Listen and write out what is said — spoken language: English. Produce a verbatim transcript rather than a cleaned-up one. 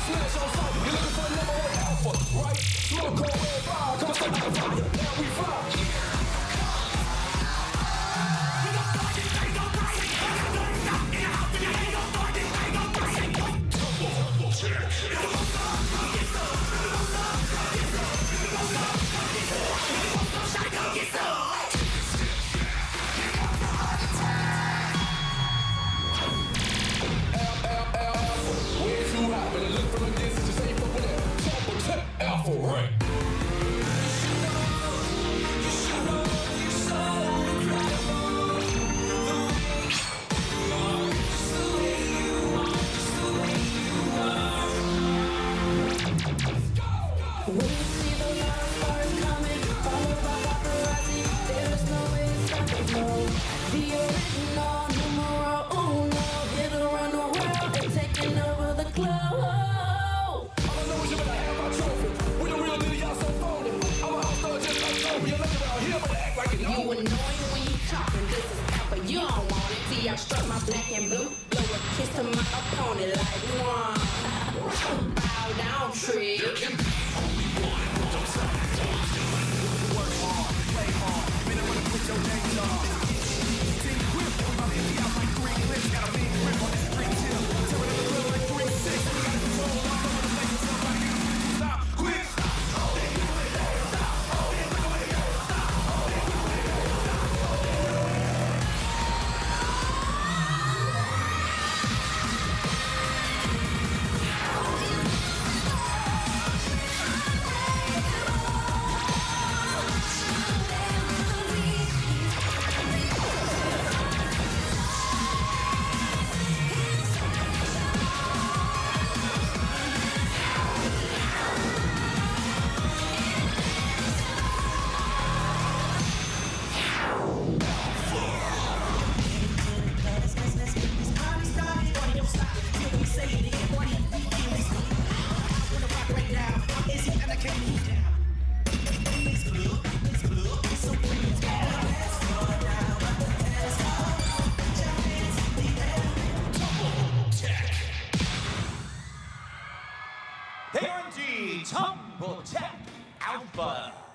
Smash on sight, you're looking for number one alpha, right? Slow Coed fire, come on, step out of fire, now we fly. Look from a distance, just ain't fucking that. Tumble, tech, alpha, right? You should know you're so incredible. Just the way you are, just the way you are. When you see the love stars coming, followed by paparazzi, there's no way to stop the flow. The original numero uno, here to run the world and taking over the club. You annoying when you talking, this is alpha, you don't want it. See, I struck my black and blue, blow a kiss to my opponent like one. Bow down, trick. There can be only one. Don't stop, don't do it. Work hard, play hard. Man, I wanna put your names on. Team grip, everybody in the out like green lips. Got a mean grip on this street till. Tearing up the grill like three six. We got control all over the place. Somebody stop, quick. Tumble Tech Alpha.